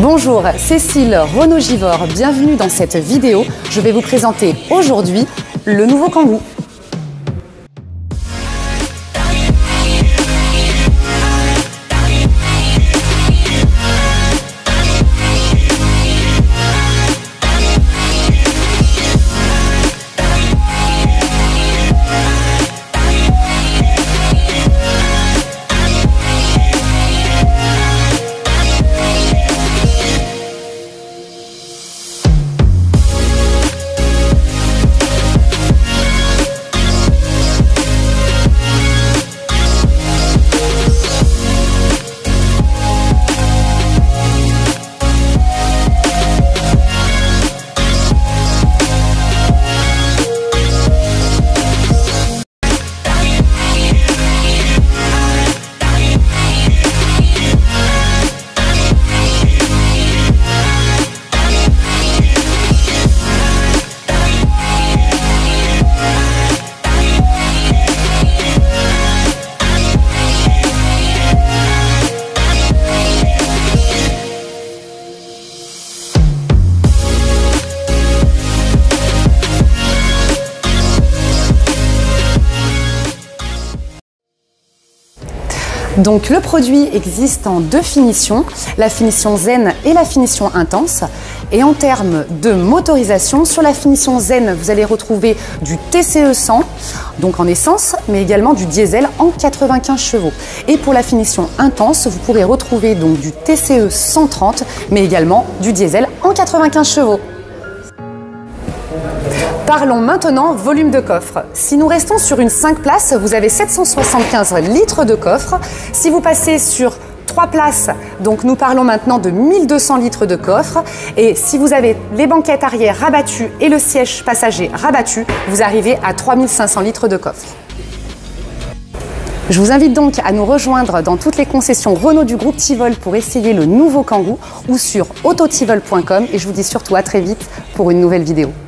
Bonjour, Cécile Renault Givors, bienvenue dans cette vidéo. Je vais vous présenter aujourd'hui le nouveau Kangoo. Donc le produit existe en deux finitions, la finition Zen et la finition Intense. Et en termes de motorisation, sur la finition Zen, vous allez retrouver du TCE 100, donc en essence, mais également du diesel en 95 chevaux. Et pour la finition Intense, vous pourrez retrouver donc du TCE 130, mais également du diesel en 95 chevaux. Parlons maintenant volume de coffre. Si nous restons sur une 5 places, vous avez 775 litres de coffre. Si vous passez sur 3 places, donc nous parlons maintenant de 1200 litres de coffre. Et si vous avez les banquettes arrière rabattues et le siège passager rabattu, vous arrivez à 3500 litres de coffre. Je vous invite donc à nous rejoindre dans toutes les concessions Renault du groupe Tivol pour essayer le nouveau Kangoo ou sur autotivol.com et je vous dis surtout à très vite pour une nouvelle vidéo.